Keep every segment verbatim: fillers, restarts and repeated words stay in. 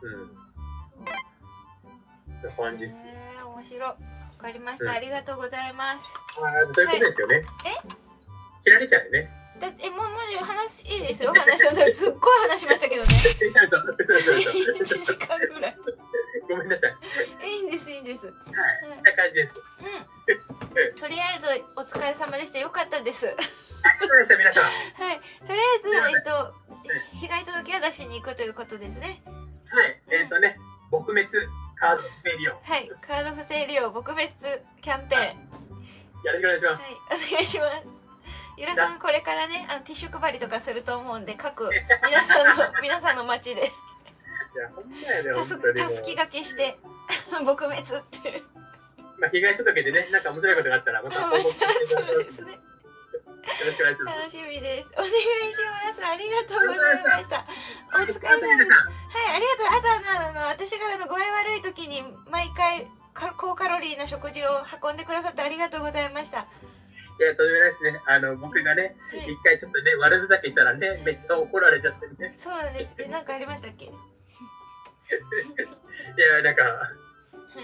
うん。感じです。 えー、面白い。わかりました、うん。ありがとうございます。 ああ、そういうことですよね。はい、え？切られちゃうね。 だってえもうもう話いいですよ。話しすっごい話しましたけどね。いちじかんぐらい。 ごめんなさい。 いいんですいいんです。はい。こんな感じです。 うん。とりあえずお疲れ様でした。よかったです。 ありがとうございました皆さん。 はい。とりあえずえっと被害届を出しに行くということですね。 はい。えっとね撲滅カード不正利用。 はい。カード不正利用撲滅キャンペーン。 よろしくお願いします。 はい。お願いします。ゆらさんこれからねあのティッシュ配りとかすると思うんで各皆さんの皆さんの街でたすきがけして撲滅ってまあ被害届でねなんか面白いことがあったらまた報告してください。そうですね。よろしくお願いします。 楽しみです。お願いします。ありがとうございました。お疲れ様です。はいありがとう。あとあのあの私があの具合悪い時に毎回高カロリーな食事を運んでくださってありがとうございました。 いや、とんでもないですね。あの、僕がね、一、はい、回ちょっとね、悪ふざけしたらね、めっちゃ怒られちゃってね。 そうなんです。え、なんかありましたっけ？いや、なんか、はい、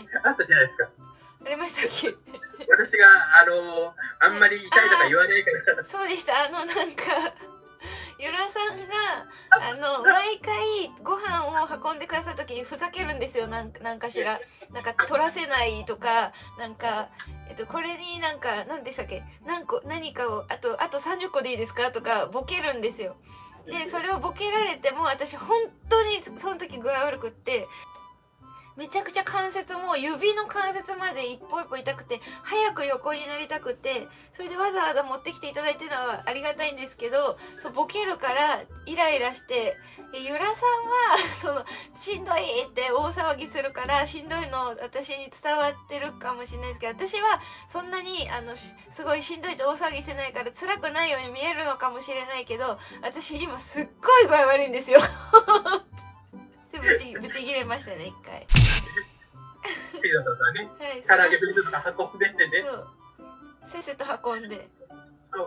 あったじゃないですか。 ありましたっけ？ 私が、あの、あんまり痛いとか言わないから。 そうでした。あの、なんか、ゆらさんが、あの、毎回ご飯を運んでくださるときにふざけるんですよ。なんか、なんかしら。なんか、取らせないとか、なんか、えっと、これになんか、何でしたっけ何個、何かを、あと、あとさんじゅっこでいいですかとか、ボケるんですよ。で、それをボケられても、私、本当に、その時具合悪くって、めちゃくちゃ関節も指の関節まで一歩一歩痛くて早く横になりたくてそれでわざわざ持ってきていただいてるのはありがたいんですけどそうボケるからイライラしてゆらさんはそのしんどいって大騒ぎするからしんどいの私に伝わってるかもしれないですけど私はそんなにあのすごいしんどいって大騒ぎしてないから辛くないように見えるのかもしれないけど私今すっごい具合悪いんですよ。ぶちぶち切れましたね一回。 ピザとかね、唐揚げピザとか運んでってね。そう。 せっせと運んで。 そう。はい。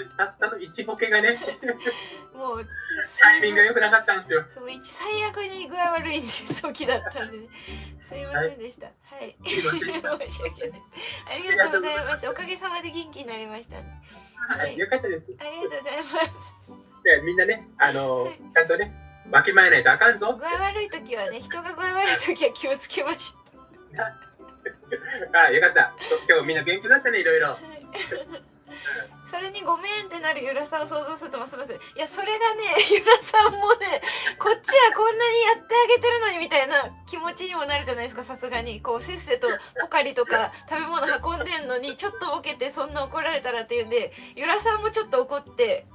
たったの一ボケがね。もうタイミングが良くなかったんですよ。 そう、一最悪に具合悪い時だったんで、ね、すいませんでした。はい。申し訳ない。ありがとうございました。おかげさまで元気になりました、ね。 はい、よかったです。 ありがとうございます。 で、みんなね、あのちゃんとね。わきまえないとあかんぞ。 具合悪い時はね、人が具合悪い時は気をつけましょう。 あ、よかった。今日みんな元気だったね、いろいろ。 それにごめんってなるゆらさんを想像するとますますいやそれがねゆらさんもねこっちはこんなにやってあげてるのにみたいな気持ちにもなるじゃないですか。さすがにこうせっせとポカリとか食べ物運んでんのにちょっとボケてそんな怒られたらっていうんでゆらさんもちょっと怒って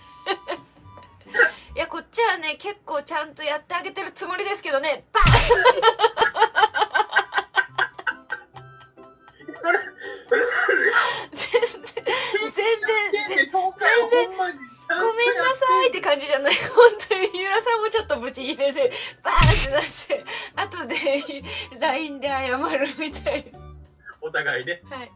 いやこっちはね結構ちゃんとやってあげてるつもりですけどねバーン全然全然全然ごめんなさいって感じじゃない。本当にゆらさんもちょっとブチギレでバーンってなって後で ライン で謝るみたいな。 お互いね。 はい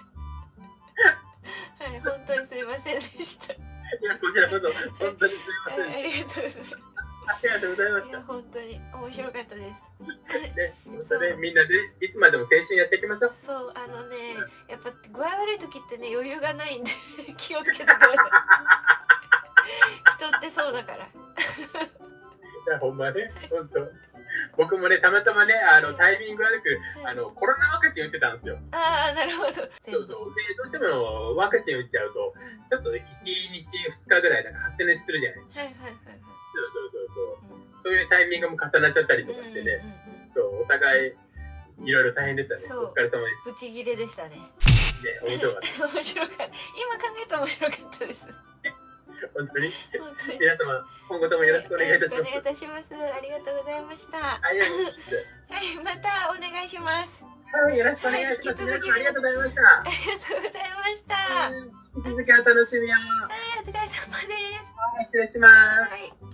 はい本当にすいませんでした。 いやこちらこそ本当にすいません。 ありがとうございます。 ありがとうございました。 いや本当に面白かったです。 ね、本当ねみんなでいつまでも青春やっていきましょう。 そうあのねやっぱ具合悪い時ってね余裕がないんで気をつけてください。人ってそうだから。いやほんまね本当。僕もねたまたまねあのタイミング悪く、はい、あのコロナワクチン打ってたんですよ。 ああなるほど。そうそうでどうしてもワクチン打っちゃうと、うん、ちょっといちにちふつかぐらいなんか発熱するじゃないですか。 はいはいはいはい。 そうそうそうそう、うん、そういうタイミングも重なっちゃったりとかしてね、そうお互いいろいろ大変でしたね。お疲れ様です。 ブチギレでしたね。 ね面白かった。 面白かった。今考えたら面白かったです。 本当に皆様今後ともよろしくお願いいたします。 お願いいたします。ありがとうございました。 はい、 またお願いします。 はい、よろしくお願いします。皆様ありがとうございました。 ありがとうございました。 引き続きお楽しみを。 はい、お疲れ様です。 はい、失礼します。 はい。